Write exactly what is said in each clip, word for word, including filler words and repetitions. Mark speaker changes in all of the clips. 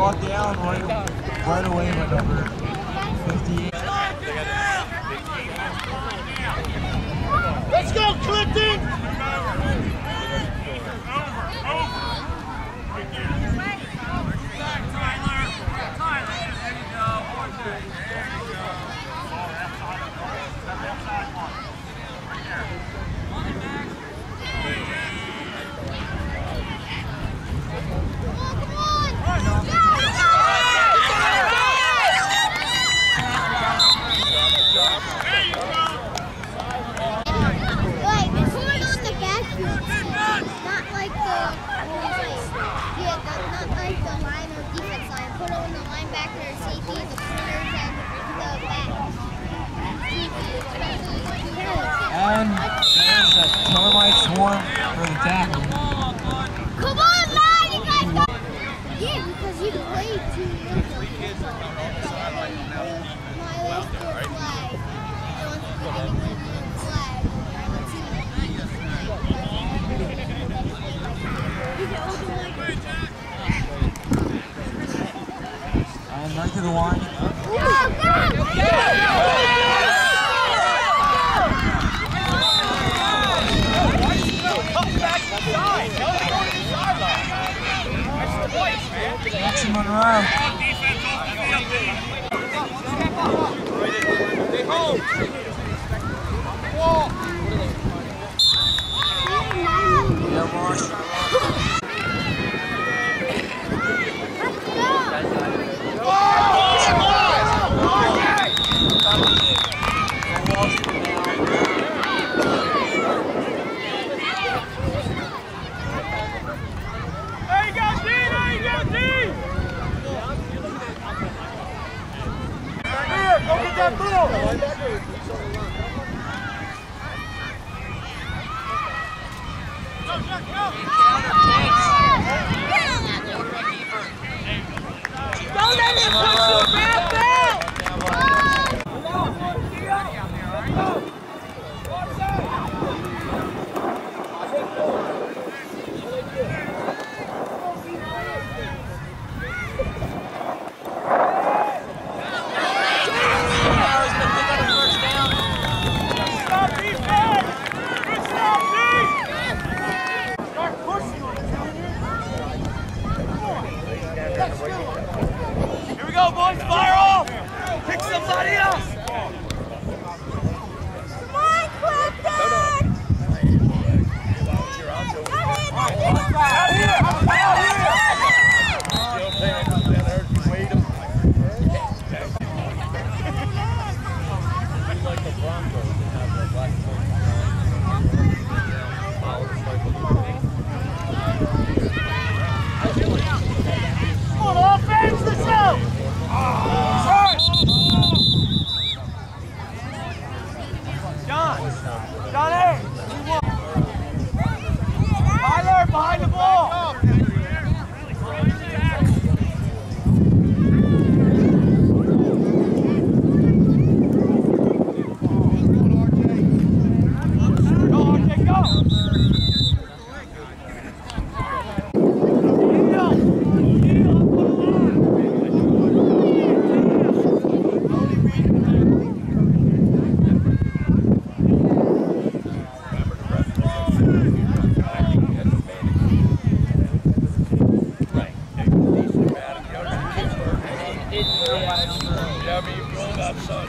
Speaker 1: brought down right, right away by number fifty-eight.
Speaker 2: Let's go, Clifton!
Speaker 1: And there's a termite swarm for the tackle.
Speaker 3: Come on, man! You guys go! Yeah, because you played too much. Three kids are on the sideline now. My last good flag.
Speaker 1: And right to the line.
Speaker 3: Go, go, go!
Speaker 1: Jackson Monroe. Yeah, Marsh.
Speaker 2: Here we go, boys. Fire off. Pick somebody else.
Speaker 3: Come on, Clifton!
Speaker 2: Out here. Out here. Come on, offense, let's go! John! Johnny! Tyler, behind the ball!
Speaker 4: Yeah, but you rolled up, son.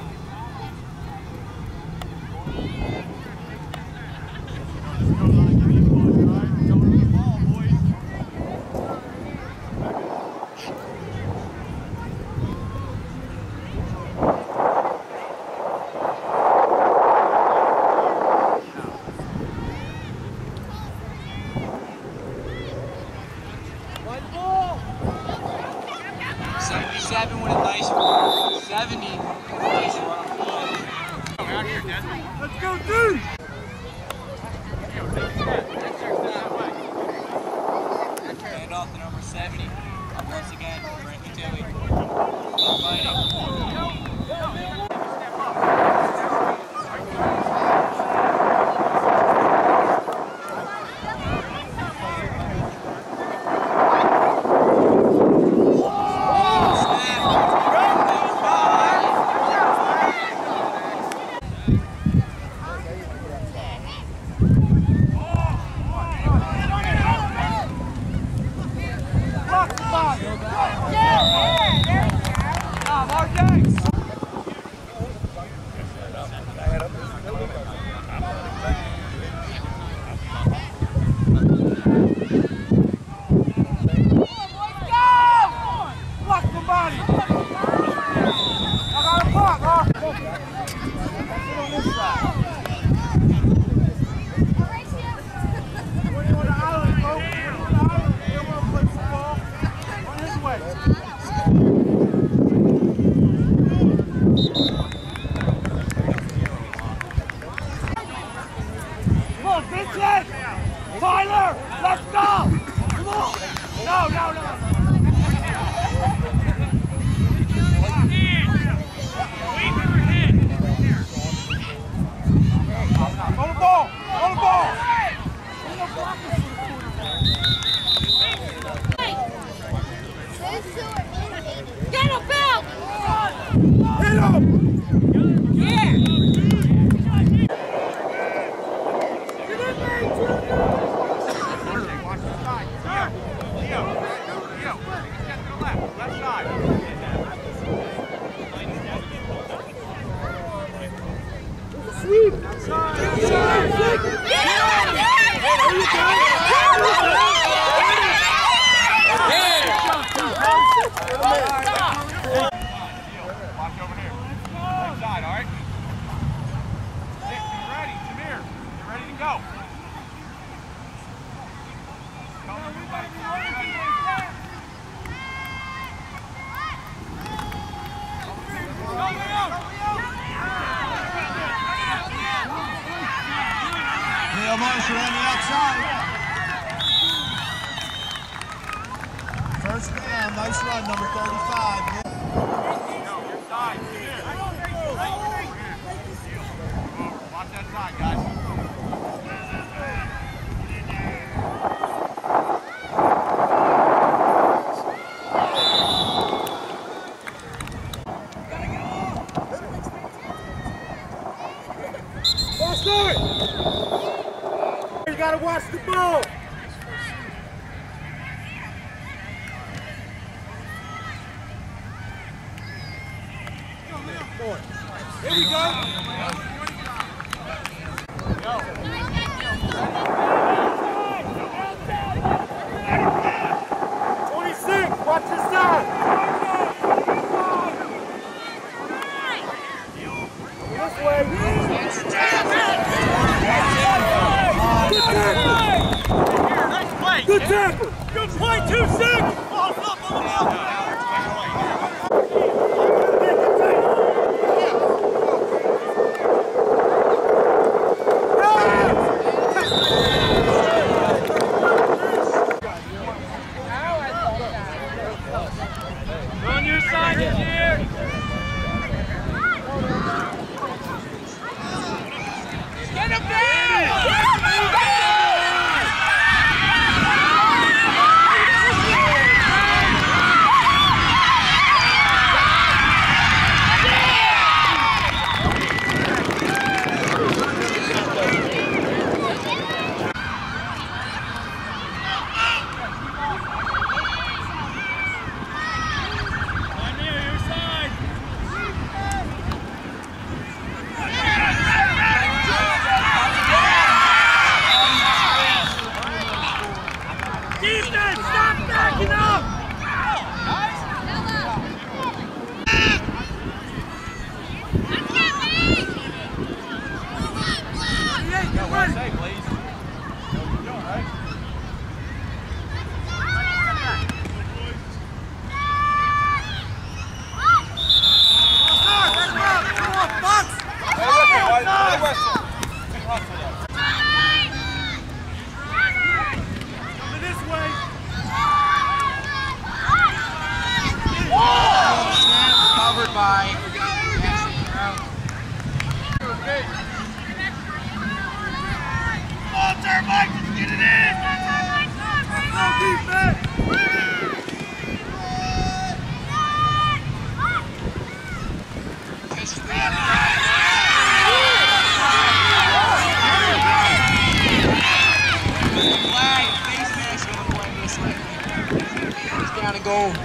Speaker 1: seventy-seven with a nice run. seventy with a nice run.
Speaker 2: Let's go, dude!
Speaker 1: Hand off to number seventy. Once again, Frankie Tilly. Fighting.
Speaker 2: Whoa! Tyler, let's go! Come on! No, no, no! On the ball! On the ball!
Speaker 3: Get him, Bill!
Speaker 2: Hit him!
Speaker 3: Yeah!
Speaker 1: Neil Marshall on the outside. First down, nice run, number thirty-five.
Speaker 2: Watch that side, guys. You gotta watch the ball. Here we go. twenty-six, watch your side. This way. Good tackle. Good tackle. Good play, two six. On your side, here. Get him down! By come on, Termite, let's get it in! Go defense! Flag, face mask gonna play this thing. He's down and goal.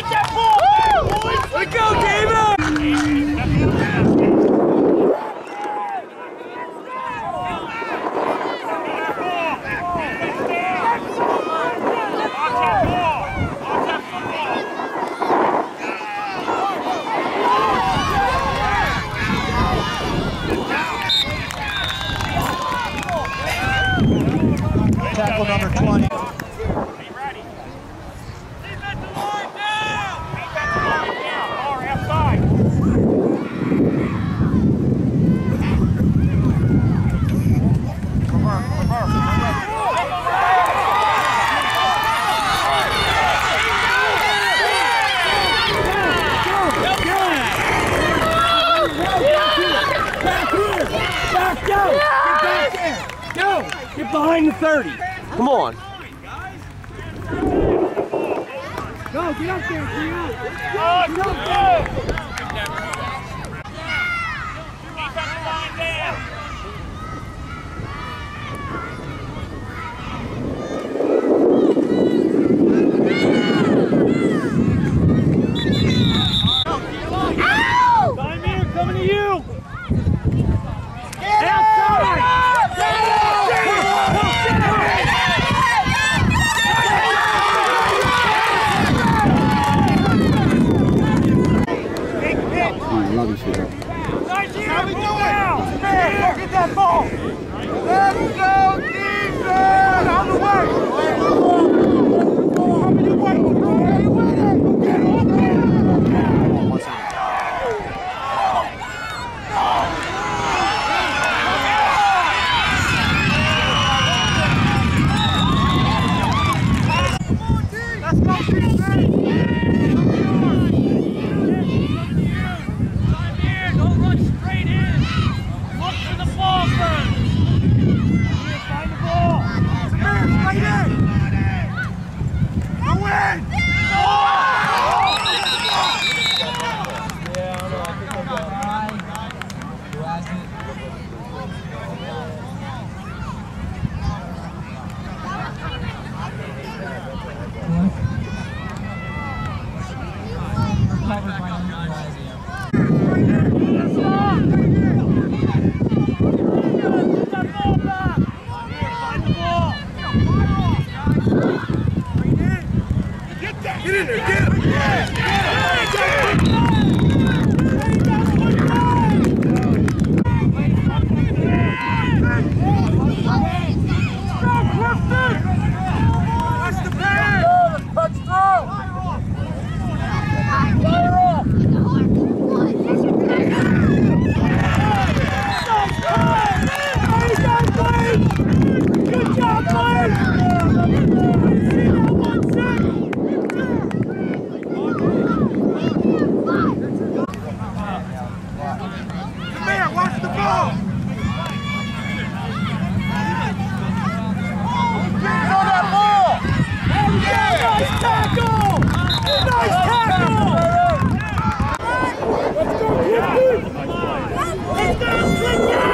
Speaker 2: Fight that ball, boys! Let's go, David!
Speaker 1: Tackle number twenty.
Speaker 2: Get behind the thirty. Come on. Go, get up there, get up. Oh, get up there. Defensive line down. Time here, coming to you. Outside.
Speaker 5: Love you, sweetheart.
Speaker 2: How we doing? Man, get that ball. Let's go, defense! On the way. How many wins? How many wins? Get on there. Let's go, defense! Get in there, get him! Get Watch the pass! Touch through! Fire off! Good job, Blake! Watch the ball! Hands on that ball! Yeah! Nice tackle! Nice tackle! Let's go, Clifton! Let's go, Clifton!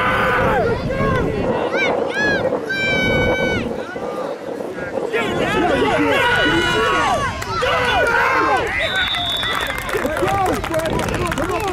Speaker 2: Let's go! Come on!